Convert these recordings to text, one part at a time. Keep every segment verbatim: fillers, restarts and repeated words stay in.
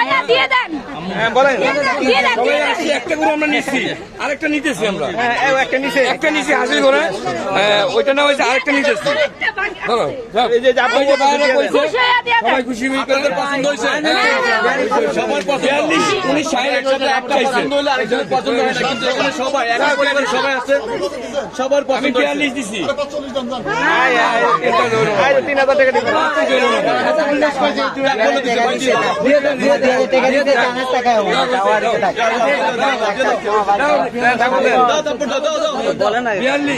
ভাইয়া দিয়ে দেন। হ্যাঁ বলেন। একটা করে আমরা নিচ্ছি, আরেকটা নিতেছি আমরা। একটা নিচে একটা নিচে হাসিল করে ওইটা না হয়েছে, আরেকটা নিতেছি। ধরো এই যে আপনি যে বাইরে কইছে সবাই খুশি হই করে পছন্দ হইছে। সবার পছন্দ উনিশ ষাট একসাথে একটা পছন্দ হইলো, আরেকজনের পছন্দ হয় না, কিন্তু এখানে সবাই এক পরিবারের সবাই আছে, সবার পছন্দ। আমি বিয়াল্লিশ দিছি। আয় আয় এটা ধরো আয় তিন হাজার টাকা দিবেন। দিয়ে দেন দিয়ে দেন টাকা দিয়ে দেন পাঁচ টাকা হবে। বলেন না বিয়াল্লিশ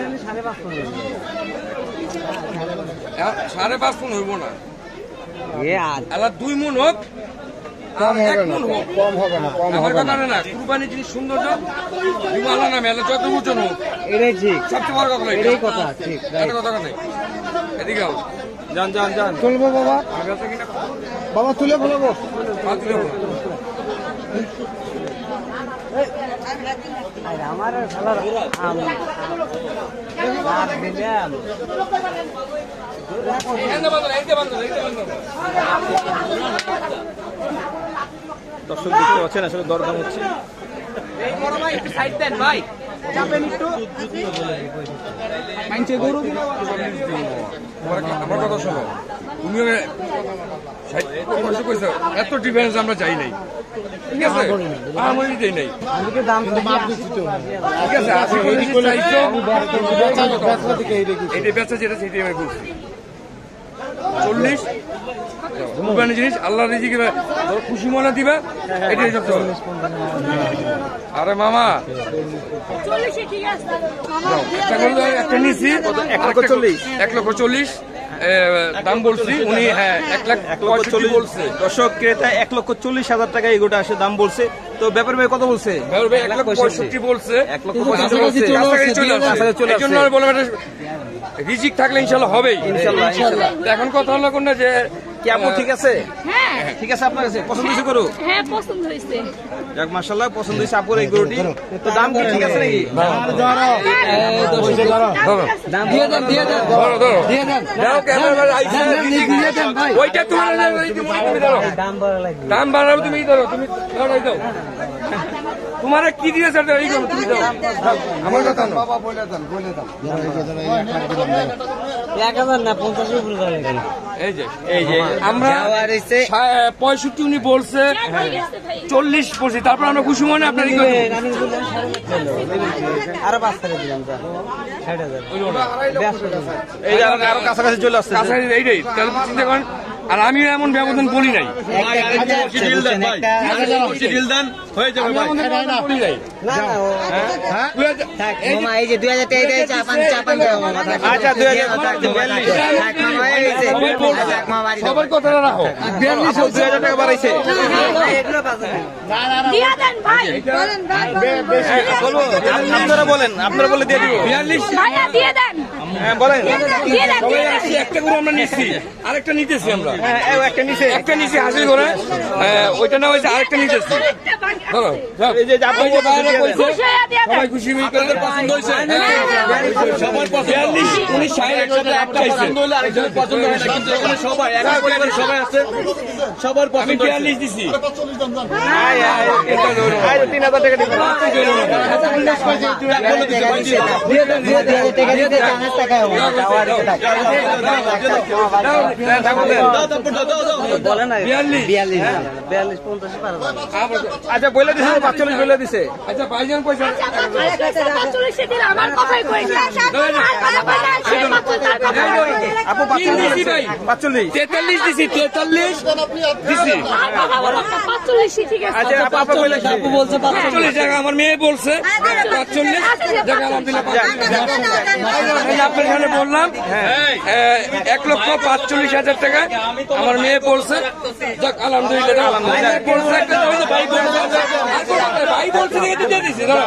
সাড়ে পাঁচ মন হইব না, দুই মন হোক, কম হবে না, কম হবে না, কম হবে না। কুরবানি জিনিস সৌন্দর্য আল্লাহ নামে আল্লাহ যত উঁচন হোক, এটাই ঠিক, সবচেয়ে বড় কথা এটাই কথা, ঠিক কথা নেই। এদিকে যান যান যান তুলবো বাবা, বাবা তুলে বলবো আমার দর্শক দেখতে পাচ্ছেন আসলে দরদাম হচ্ছে। আমার কথা শোনো, তুমি এত ডিফারেন্স আমরা চাই নাই, ঠিক আছে? আমি দেই নাই, ঠিক আছে? এইটা বেচা যেটা সেটাই আমি বলছি। চল্লিশ কুরবানি জিনিস আল্লাহ রিজিকে খুশি মনে দিবে, এটাই সব। আরে মামা একটা নিচ্ছি এক লক্ষ চল্লিশ এক লক্ষ চল্লিশ দাম বলছি, উনি হ্যাঁ এক লাখ চল্লিশ বলছে। দর্শক ক্রেতা এক লক্ষ চল্লিশ হাজার টাকা এগুলো আসে দাম বলছে। তো ব্যাপার ভাই কত বলছে? এক লক্ষ পঁয়ষট্টি বলছে, এক লক্ষ পঁয়ষট্টি বলছে। রিজিক থাকলে ইনশাল্লাহ হবেই, ইনশাল্লাহ। এখন কথা হলো কোনটা যে কি আপু ঠিক আছে? হ্যাঁ ঠিক আছে। আপনার কাছে পছন্দ হয়েছে গরু? হ্যাঁ পছন্দ হয়েছে। যাক মাশাআল্লাহ, পছন্দ হয়েছে আপুর এই গরুটি। তো দাম কি ঠিক আছে নাকি? দাম দিয়ে দেন দিয়ে দেন ধরো ধরো দিয়ে দেন। দাও ক্যামেরা আইছে দিয়ে দেন ভাই। ওইটা তোমার তুমি ধরো, দাম বাড়া লাগবে, দাম বাড়াও তুমি ধরো, তুমি ধরো দাও। তোমার কি দিয়েছে এই গরু তুমি দাও, আমার কথা না বাবা, বলে দেন বলে দেন। এক হাজার না পঞ্চাশ উপরে ধরে গেল। এই যে এই যে আমরা পঁয়ষট্টি উনি বলছে, চল্লিশ বলছি, তারপর আমরা খুশি মনে আপনার আরো পাঁচ টাকা দিলাম, আরো কাছাকাছি চলে আসছে। এইটাই তাহলে চিন্তা করেন। আর আমি এমন ব্যবধান বলি নাই, সবার কথাটা রাখো। বিয়াল্লিশ দুই হাজার টাকা বাড়াইছে। আপনারা বলেন, আপনারা বলে দিয়ে দিব। বিয়াল্লিশ হ্যাঁ বলেন। একটা করে আমরা নিচ্ছি, আরেকটা নিতেছি আমরা। একটা নিচে একটা নিচে হাসিল করে ওইটা না হয়েছে, আরেকটা নিতেছি। ধরো এই যে আপনি যে বাইরে কইছে সবাই খুশি হই করে পছন্দ হইছে। সবার বিয়াল্লিশ উনিশ ষাট একসাথে একটা পছন্দ হইলো, আরেকজনের পছন্দ হয় না, কিন্তু এখানে সবাই এক পরিবারের সবাই আছে, সবার পছন্দ। আমি বিয়াল্লিশ দিছি। আয় আয় এটা ধরো আয় তিন হাজার টাকা দিবেন। দিয়ে দেন দিয়ে দেন টাকা দিয়ে দেন পাঁচ টাকা হবে। আচ্ছা বলে দিছে পাঁচচল্লিশ বলে দিছে। আচ্ছা ভাইজান পয়সা আপু পাঁচচল্লিশ তেতাল্লিশ দিছি, তেতাল্লিশ দিছি। আচ্ছা আপু বলে আপু বলছে পাঁচচল্লিশ টাকা, আমার মেয়ে বলছে পাঁচচল্লিশ টাকা। আলহামদুলিল্লাহ আপনার এখানে বললাম এক লক্ষ পাঁচচল্লিশ হাজার টাকা, আমার মেয়ে বলছে। যাক আলহামদুলিল্লাহ, ভাই বলছে ভাই বলছে দিয়ে দিছি। দিছি ধরো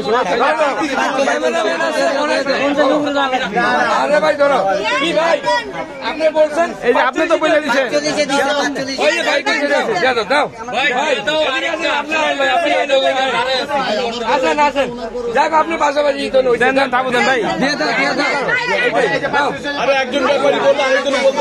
আরে ভাই ধরো কি ভাই আপনি বলছেন এই যে আপনি তো বলে দিয়েছেন ওই যে ভাই কইছে দাও দাও দাও ভাই ভাই দাও আপনি আপনি আসেন আসেন যাক আপনি পাশাপাশি তো নই দেন দেন থাকো দেন ভাই দিয়ে দাও দিয়ে দাও আরে একজন ব্যাপারী বললো আরেকজন বলতো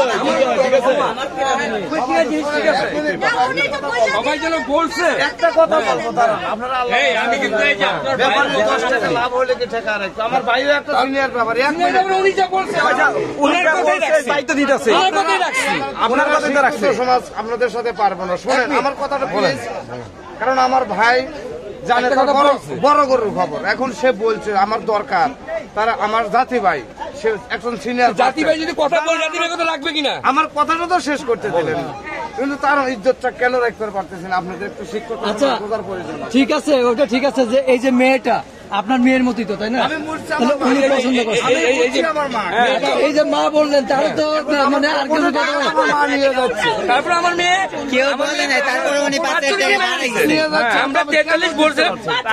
ঠিক আছে সবাই যেন বলছে একটা কথা বলবো আপনারা এই আমি কিন্তু এই যে আপনার ভাই দশ টাকা লাভ হলে কি টাকা রাখতো আমার ভাইও একটা সিনিয়র ব্যাপারী এক মিনিট উনি যা বলছে উনার কথাই রাখছি দায়িত্ব দিতেছে আমার কথাই রাখছি আপনার কথাই তো রাখছি সমাজ আপনাদের সাথে পারবো না শুনেন আমার কথাটা বলেন কারণ আমার ভাই জানে বড় গরুর খবর এখন সে বলছে আমার দরকার তারা আমার জাতি ভাই সে একজন সিনিয়র জাতি ভাই যদি কথা বলে জাতি ভাই কথা রাখবে কিনা আমার কথাটা তো শেষ করতে দিলেন কিন্তু তার ইজ্জতটা কেন রাখতে পারতেছেন আপনাদের একটু শিক্ষক বোঝার প্রয়োজন ঠিক আছে ওটা ঠিক আছে যে এই যে মেয়েটা আপনার মেয়ের মতোই তো তাই না উনি পছন্দ করছেন এই যে মা বললেন তাহলে তো মানে আর কিছু তারপর আমার মেয়ে কেউ বলে নাই তারপরে উনি আমরা তেতাল্লিশ বলছে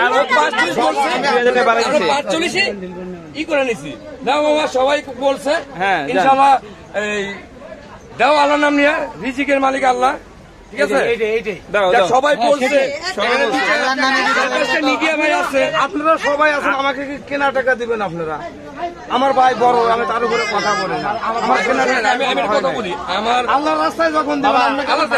পাঁচচল্লিশ ই করে নিছি দাও বাবা সবাই বলছে হ্যাঁ ইনশাআল্লাহ এই দাও আল্লাহ নাম নিয়ে রিজিকের মালিক আল্লাহ ঠিক আছে সবাই বলছে মিডিয়া ভাই আছে আপনারা সবাই আছেন আমাকে কি কেনা টাকা দিবেন আপনারা আমার ভাই বড় আমি তার উপরে কথা বলি না আমার কেনা টাকা আমি আমি কথা বলি আমার আল্লাহর রাস্তায় যখন দিবেন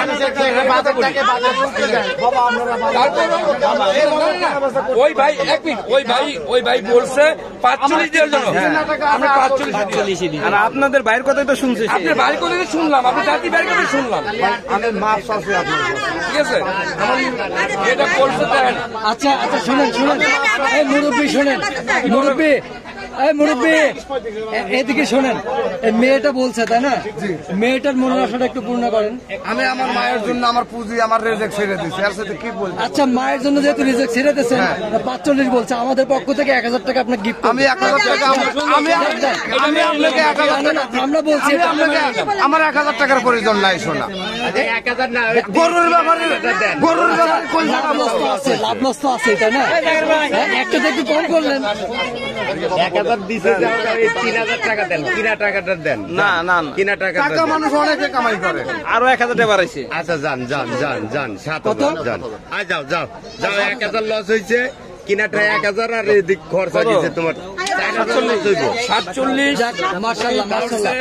ওই ভাই এক মিনিট ওই ভাই ওই ভাই বলছে পাঁচচল্লিশ দেওয়ার জন্য আমরা পাঁচচল্লিশ দিই আর আপনাদের ভাইয়ের কথাই তো শুনছি আপনার ভাইয়ের কথাই তো শুনলাম আপনি জাতি ভাইয়ের কথাই শুনলাম আমি মাপ ঠিক আছে এটা বলছে আচ্ছা আচ্ছা শুনেন শুনেন এই মুরব্বী শুনেন মুরব্বী এই মুরব্বী এদিকে শোনেন এই মেয়েটা বলছে তাই না মেয়েটার মনের আশাটা একটু পূর্ণ করেন আমি আমার মায়ের জন্য আমার পুঁজি আমার রেজেক্ট ছেড়ে দিচ্ছি এর সাথে কি বলবো আচ্ছা মায়ের জন্য যেহেতু রিজেক্ট ছেড়ে দিয়েছেন পাঁচচল্লিশ বলছে আমাদের পক্ষ থেকে এক হাজার টাকা আপনার গিফট আমি এক হাজার টাকা আমি আমি আপনাকে এক হাজার টাকা আমরা বলছি আমার এক হাজার টাকার প্রয়োজন নাই শোনা এক হাজার না গরুর ব্যাপারে গরুর ব্যাপারে কোন লাভ লস তো আছে লাভ লস তো আছে তাই না একটা একটু কম করলেন এক হাজার দিছে তিন হাজার টাকা দেন কিনা টাকাটা দেন না না কিনা টাকা টাকা মানুষ অনেকে কামাই করে আরো এক হাজার টাকা বাড়াইছে আচ্ছা যান যান যান যান সাত হাজার যান আয় যাও যাও যাও এক হাজার লস হয়েছে কিনাটা এক হাজার আর এদিক খরচা দিচ্ছে তোমার সাতচল্লিশ মাশাআল্লাহ মাশাআল্লাহ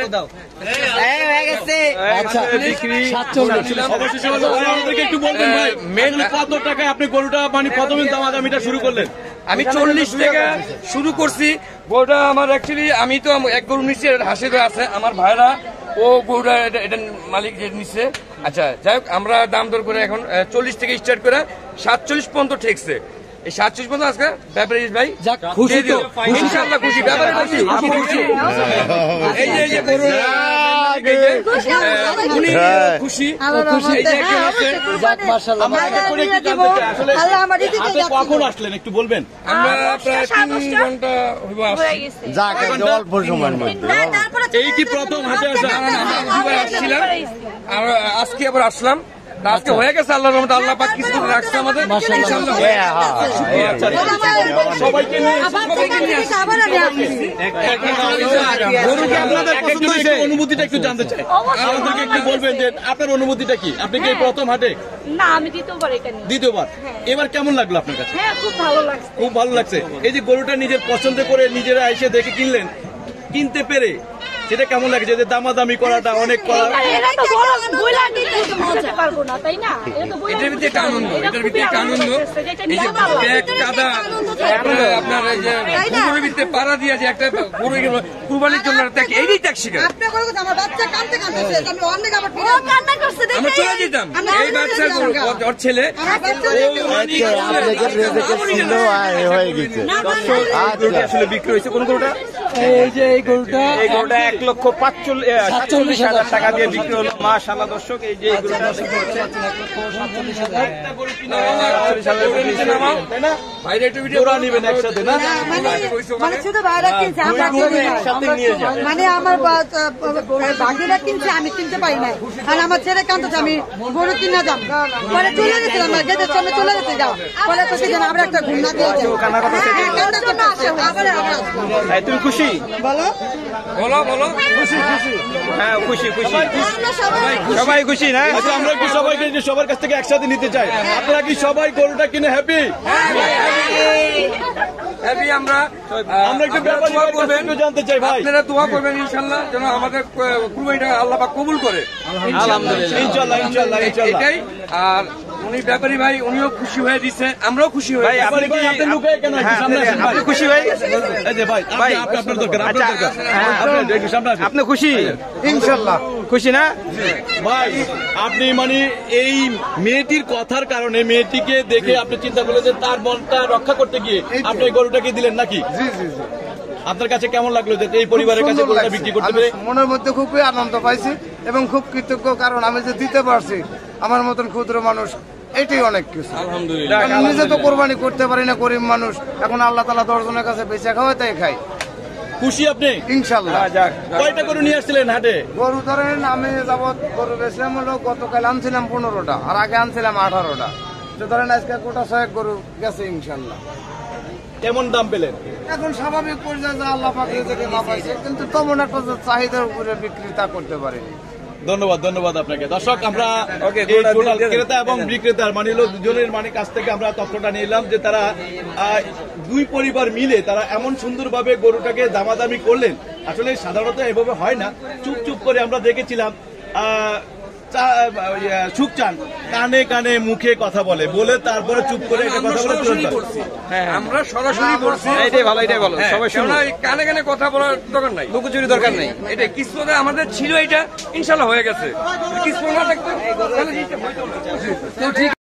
একটু বলবেন ভাই মেন কত টাকায় আপনি গরুটা মানে প্রথমে দামাদামিটা শুরু করলেন আমি চল্লিশ টাকা শুরু করছি গরুটা আমার অ্যাকচুয়ালি আমি তো এক গরু নিচ্ছি হাসি আছে আমার ভাইরা ও গরুটা এটা মালিক যে নিচ্ছে আচ্ছা যাই হোক আমরা দাম দর করে এখন চল্লিশ থেকে স্টার্ট করে সাতচল্লিশ পর্যন্ত ঠেকছে এই সাতচল্লিশ পর্যন্ত আজকে ব্যাপারী ভাই খুশি তো ইনশাআল্লাহ খুশি ব্যাপারে খুশি আমি খুশি এই যে এই যে গরু উনি খুশি খুশি এই যে একজন আছে যাক মাশাআল্লাহ আল্লাহ আমার দিকে কখন আসলেন একটু বলবেন আমরা প্রায় তিন ঘন্টা হইব আসছি যাক অল্প সময়ের মধ্যে এই কি প্রথম হাতে আসা আমরা আসছিলাম আর আজকে আবার আসলাম আজকে হয়ে গেছে আল্লাহর রহমতে আল্লাহ পাক কিছু রাখছে আমাদের ইনশাআল্লাহ সবাইকে নিয়ে সবাইকে নিয়ে গরুকে আপনাদের পছন্দ হয়েছে অনুভূতিটা একটু জানতে চাই আমাদেরকে একটু বলবেন যে আপনার অনুভূতিটা কি আপনি কি প্রথম হাটে না আমি দ্বিতীয়বার এখানে দ্বিতীয়বার এবার কেমন লাগলো আপনার কাছে হ্যাঁ খুব ভালো লাগছে খুব ভালো লাগছে এই যে গরুটা নিজের পছন্দ করে নিজেরা এসে দেখে কিনলেন কিনতে পেরে সেটা কেমন লাগে যে দামাদামি করাটা অনেক করা এটা তো বড় বইলা দিতে বুঝতে পারবো না তাই না এটা তো বইলা এটার ভিতরে একটা আনন্দ এটার ভিতরে একটা আনন্দ এই যে ব্যাগ কাদা আপনার এই যে গরুর ভিতরে পাড়া দিয়ে যে একটা গরু কুরবানির জন্য ত্যাগ এইটাই ত্যাগ শিকার আপনি করে আমার বাচ্চা কাঁদতে কাঁদতেছে আমি অনেক আবার ও কান্না করছে দেখে আমরা চলে যেতাম এই বাচ্চা ওর ছেলে আসলে বিক্রি হয়েছে কোন গরুটা এই যে এই গরুটা এই গরুটা এক লক্ষ পাঁচচল্লিশ সাতচল্লিশ হাজার টাকা দিয়ে বিক্রি হলো মাশাআল্লাহ দর্শক এই যে ভাইরা একটু ভিডিও আপনারা নিবেন একসাথে না? না, মানে মানে শুধু ভাইরা কিনছে আমরা কিনি না। একসাথে নিয়ে যান। মানে আমার ভাগিরা কিনছে আমি কিনতে পারি না, আর আমার ছেলে কান্দছে আমি গরু কিনা যাম, পরে চলে গেছে আমরা গেটের সামনে চলে গেছে যাও, পরে তো সেদিন আমরা একটা ঘুম না দিয়ে যাই। হ্যাঁ, কান্নার জন্য আসে, আবার আবার আসবো। এই, তুমি খুশি? বলো বলো বলো খুশি খুশি হ্যাঁ খুশি খুশি আমরা সবাই সবাই খুশি না? আচ্ছা, আমরা কি সবাইকে যে সবার কাছ থেকে একসাথে নিতে চাই? আপনারা কি সবাই গরুটা কিনে হ্যাপি? হ্যাপি আমরা আমরা একটু আপনারা ব্যাপারী দোয়া ভাইয়ের কাছ করবেন, থেকে একটু জানতে চাই ভাই। আপনারা দোয়া করবেন ইনশাআল্লাহ যেন আমাদের কুরবানিটা আল্লাহ পাক কবুল করে। আলহামদুলিল্লাহ ইনশাআল্লাহ ইনশাআল্লাহ ইনশাআল্লাহ। এটাই। আর উনি ব্যাপারী ভাই উনিও খুশি হয়ে দিচ্ছে, আমরাও খুশি হয়ে ব্যাপারী ভাই, আপনি লুকায় কেন? একটু সামনে আসেন ভাই। আপনি খুশি ভাই? এই যে ভাই, ভাই, আপনি- আপনি- আপনার দরকার, আপনার আচ্ছা, দরকার। হ্যাঁ, আপনি একটু সামনে আসেন। আপনি খুশি? ইনশাল্লাহ খুশি না? ভাই, আপনি মানে এই মেয়েটির কথার কারণে মেয়েটিকে দেখে আপনি চিন্তা করলেন যে তার মনটা রক্ষা করতে গিয়ে আপনি এই গরুটাকে দিলেন নাকি? জি জি জি আপনার কাছে কেমন লাগলো যে এই পরিবারের কাছে সুন্দর গরুটা লাগছে। বিক্রি করতে আমি পেরে? মনের মধ্যে খুবই আনন্দ পাইছি এবং খুব কৃতজ্ঞ, কারণ আমি যে দিতে পারছি আমার মতন ক্ষুদ্র মানুষ, এটাই অনেক কিছু। আলহামদুলিল্লাহ। আমি নিজে তো কোরবানি করতে পারি না, গরিব মানুষ, এখন আল্লাহ তাআলা দশজনের কাছে বেঁচে খাওয়াই তাই খাই খুশি আপনি? ইনশাল্লাহ। যাক কয়টা গরু নিয়ে আসছিলেন হাটে? গরু ধরেন আমি যাবত গরু বেচলাম হলো গতকাল আনছিলাম পনেরোটা, আর আগে আনছিলাম আঠারোটা, তো ধরেন আজকে কোটা ছয়েক গরু গেছে ইনশাল্লাহ। কেমন দাম পেলেন? এখন স্বাভাবিক পর্যায়ে যা আল্লাহ পাক রিজিকে না পাইছে, কিন্তু তেমন একটা যে চাহিদার উপরে বিক্রি তা করতে পারিনি। ধন্যবাদ ধন্যবাদ আপনাকে। দর্শক, আমরা ওকে, এই গরুটা টোটাল দিয়ে দেন, ক্রেতা এবং দিয়ে দেন। বিক্রেতার মানে হলো দুজনের মানে কাছ থেকে আমরা তথ্যটা নিলাম যে তারা আহ, দুই পরিবার মিলে তারা এমন সুন্দরভাবে গরুটাকে দামাদামি করলেন। আসলে সাধারণত এভাবে হয় না, চুপ চুপ করে আমরা দেখেছিলাম আহ, চা- ইয়ে, সুখচান কানে কানে মুখে কথা বলে বলে তারপরে চুপ করে একটা কথা বলে তুরন্ত হয়। হ্যাঁ আমরা সরাসরি বলছি। এটাই ভালো, এটাই ভালো, সবাই শুনুন। কেননা এই কানে কানে কথা বলার দরকার নাই, লুকোচুরি দরকার নেই। এটা কিসমতে আমাদের ছিল, এটা ইনশাল্লাহ হয়ে গেছে। কিসমত না থাকতো তাহলে জিনিসটা হয়তো না।